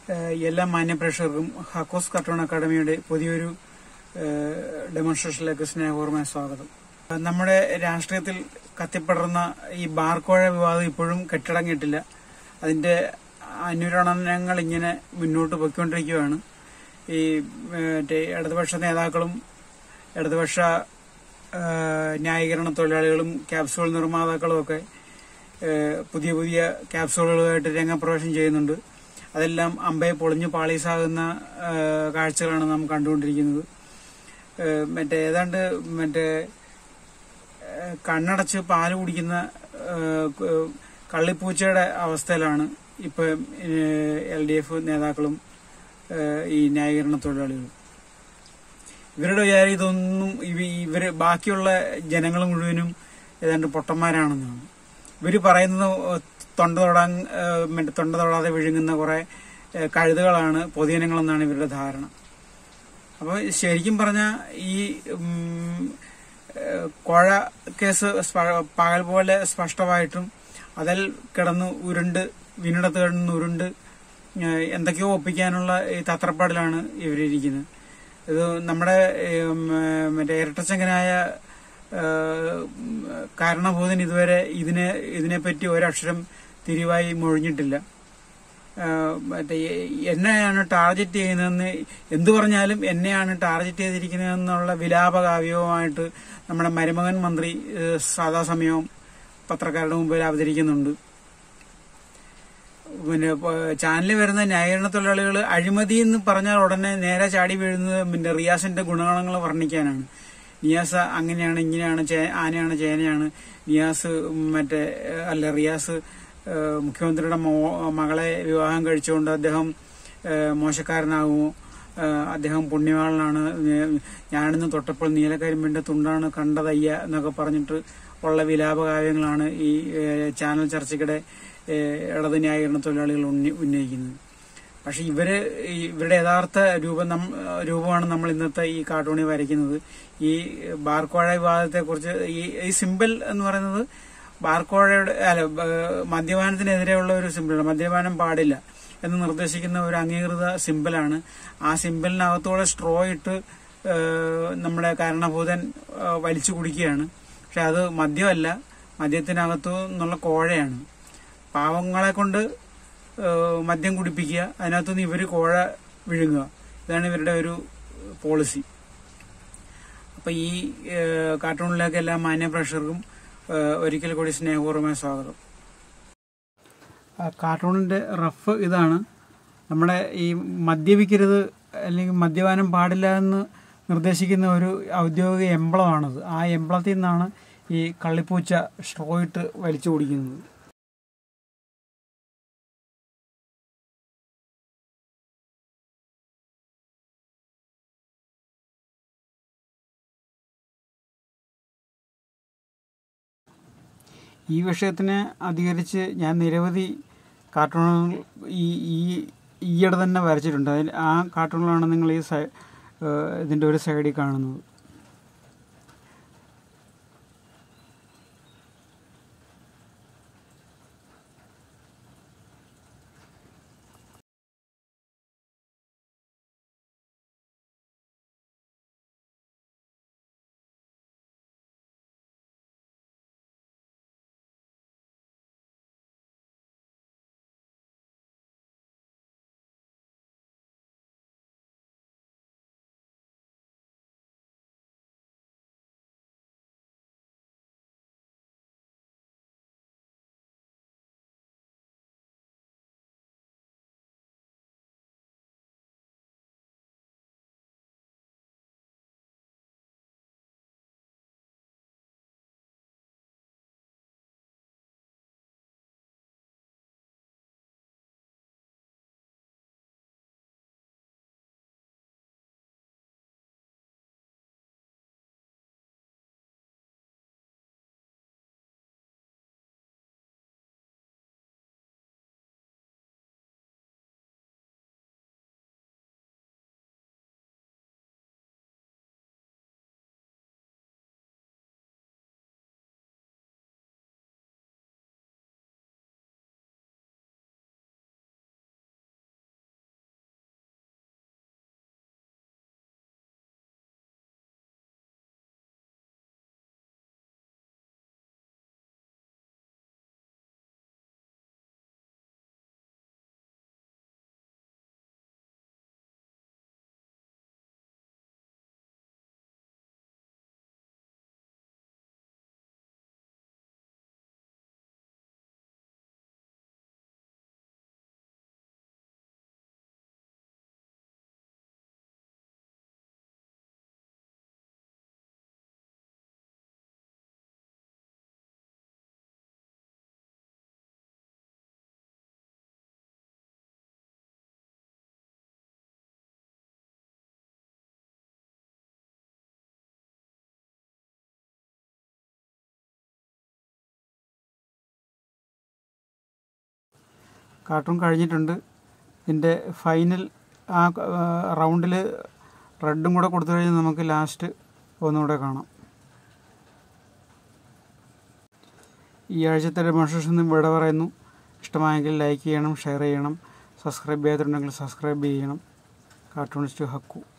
എല്ലാ മാന്യപ്രേക്ഷകർക്കും ഹാക്കോസ് കാർട്ടൂൺ അക്കാദമിയുടെ പുതിയൊരു ഡെമോൺസ്ട്രേഷനിലേക്ക് സ്നേഹപൂർവ്വമായ സ്വാഗതം. നമ്മുടെ രാഷ്ട്രീയത്തിൽ കത്തിപ്പടർന്ന ഈ ബാർക്കോഴ വിവാദം ഇപ്പോഴും കെട്ടടങ്ങിയിട്ടില്ല. അതിന്റെ അനുരണനങ്ങൾ ഇങ്ങനെ മുന്നോട്ട് പോയിക്കൊണ്ടിരിക്കുകയാണ്. ഈ ഇടതുപക്ഷ നേതാക്കളും ഇടതുപക്ഷ ന്യായീകരണ തൊഴിലാളികളും ക്യാപ്സ്യൂൾ നിർമ്മാതാക്കളും ഒക്കെ പുതിയ പുതിയ ക്യാപ്സ്യൂളുകളായിട്ട് രംഗപ്രവേശം ചെയ്യുന്നുണ്ട്. അതെല്ലാം അമ്പയെ പൊളിഞ്ഞു പാളീസാകുന്ന കാഴ്ചകളാണ് നാം കണ്ടുകൊണ്ടിരിക്കുന്നത്. ഏതാണ്ട് കണ്ണടച്ച് പാല് കുടിക്കുന്ന കള്ളിപ്പൂച്ചയുടെ അവസ്ഥയിലാണ് ഇപ്പൊ LDF നേതാക്കളും ഈ ന്യായീകരണ തൊഴിലാളികളും. ഇവരുടെ വിചാരം ഇതൊന്നും ഇവര് ബാക്കിയുള്ള ജനങ്ങൾ മുഴുവനും ഏതാണ്ട് പൊട്ടന്മാരാണെന്നാണ്. ഇവര് പറയുന്നത് തൊണ്ട തൊടാതെ വിഴുങ്ങുന്ന കുറെ കഴുതുകളാണ് പൊതുജനങ്ങളെന്നാണ് ഇവരുടെ ധാരണ. അപ്പൊ ശരിക്കും പറഞ്ഞാൽ ഈ കോഴ കേസ് പകൽ പോലെ സ്പഷ്ടമായിട്ടും അതിൽ കിടന്ന് വീണിടത്ത് കിടന്ന് ഉരുണ്ട് എന്തൊക്കെയോ ഒപ്പിക്കാനുള്ള ഈ തത്രപ്പാടിലാണ് ഇവരിയ്ക്കുന്നത്. ഇത് നമ്മുടെ ഇരട്ടച്ചങ്കനായ കാരണഭൂതൻ ഇതുവരെ ഇതിനെപ്പറ്റി ഒരക്ഷരം തിരിവായി മൊഴിഞ്ഞിട്ടില്ല. എന്നെയാണ് ടാർഗറ്റ് ചെയ്യുന്നതെന്ന് എന്തു പറഞ്ഞാലും എന്നെയാണ് ടാർഗറ്റ് ചെയ്തിരിക്കുന്നതെന്നുള്ള വിലാപകാവ്യവുമായിട്ട് നമ്മുടെ മരുമകൻ മന്ത്രി സദാസമയവും പത്രക്കാരുടെ മുമ്പിൽ അവതരിക്കുന്നുണ്ട്. ചാനലിൽ വരുന്ന ന്യായീകരണ തൊഴിലാളികൾ അഴിമതി എന്ന് പറഞ്ഞാൽ ഉടനെ നേരെ ചാടി വീഴുന്നത് റിയാസിന്റെ ഗുണഗണങ്ങൾ വർണ്ണിക്കാനാണ്. നിയാസ് അങ്ങനെയാണ്, ഇങ്ങനെയാണ്, ആനയാണ്, ചേനയാണ്. നിയാസ് റിയാസ് മുഖ്യമന്ത്രിയുടെ മകളെ വിവാഹം കഴിച്ചുകൊണ്ട് അദ്ദേഹം മോശക്കാരനാകുമോ, അദ്ദേഹം പുണ്യവാളനാണ്, ഞാനിന്ന് തൊട്ടപ്പോൾ നീലക്കരിമ്പിന്റെ തുണ്ടാണ് കണ്ടതയ്യ എന്നൊക്കെ പറഞ്ഞിട്ട് ഉള്ള വിലാപകാവ്യങ്ങളാണ് ഈ ചാനൽ ചർച്ചയ്ക്കിടെ ഇടത് ന്യായീകരണ തൊഴിലാളികൾ ഉന്നയിക്കുന്നത്. പക്ഷെ ഇവരുടെ യഥാർത്ഥ രൂപമാണ് നമ്മൾ ഇന്നത്തെ ഈ കാർട്ടൂണിൽ വരയ്ക്കുന്നത്. ഈ ബാർക്കോഴ വിവാദത്തെ കുറിച്ച് ഈ സിമ്പിൾ എന്ന് പറയുന്നത് ബാർക്കോഴയുടെ മദ്യപാനത്തിനെതിരെയുള്ള ഒരു സിമ്പിളാണ്. മദ്യപാനം പാടില്ല എന്ന് നിർദ്ദേശിക്കുന്ന ഒരു അംഗീകൃത സിമ്പിളാണ്. ആ സിമ്പിളിനകത്തോടെ സ്ട്രോ ഇട്ട് നമ്മുടെ കാരണഭൂതൻ വലിച്ചു കുടിക്കുകയാണ്. പക്ഷെ അത് മദ്യമല്ല, മദ്യത്തിനകത്തു നിന്നുള്ള കോഴയാണ്. പാവങ്ങളെ കൊണ്ട് മദ്യം കുടിപ്പിക്കുക, അതിനകത്തുനിന്ന് ഇവര് കോഴ വിഴുങ്ങുക. ഇതാണ് ഇവരുടെ ഒരു പോളിസി. അപ്പൊ ഈ കാർട്ടൂണിലേക്ക് എല്ലാ മാന്യപ്രേക്ഷകർക്കും ഒരിക്കൽ കൂടി സ്നേഹപൂർവ്വമായ സ്വാഗതം. കാർട്ടൂണിന്റെ റഫ് ഇതാണ്. നമ്മുടെ ഈ മദ്യപിക്കരുത് അല്ലെങ്കിൽ മദ്യപാനം പാടില്ല എന്ന് നിർദ്ദേശിക്കുന്ന ഒരു ഔദ്യോഗിക എംബ്ലമാണത്. ആ എംബ്ലത്തിൽ നിന്നാണ് ഈ കള്ളിപ്പൂച്ച സ്ട്രോ ഇട്ട് വലിച്ചു കുടിക്കുന്നത്. ഈ വിഷയത്തിനെ അധികരിച്ച് ഞാൻ നിരവധി കാർട്ടൂണുകൾ ഈയിടെ തന്നെ വരച്ചിട്ടുണ്ട്. ആ കാർട്ടൂണുകളാണ് നിങ്ങൾ ഇതിൻ്റെ ഒരു സൈഡിൽ കാണുന്നത്. കാർട്ടൂൺ കഴിഞ്ഞിട്ടുണ്ട്. ഇതിൻ്റെ ഫൈനൽ ആ റൗണ്ടിൽ റെഡും കൂടെ കൊടുത്തു കഴിഞ്ഞാൽ നമുക്ക് ലാസ്റ്റ് ഒന്നുകൂടെ കാണാം. ഈ ആഴ്ചത്തെ ഡെമോൺസ്ട്രേഷൻ ഇവിടെ പറയുന്നു. ഇഷ്ടമായെങ്കിൽ ലൈക്ക് ചെയ്യണം, ഷെയർ ചെയ്യണം, സബ്സ്ക്രൈബ് ചെയ്യാത്തുണ്ടെങ്കിൽ സബ്സ്ക്രൈബ് ചെയ്യണം. കാർട്ടൂണിസ്റ്റ് ഹക്കു.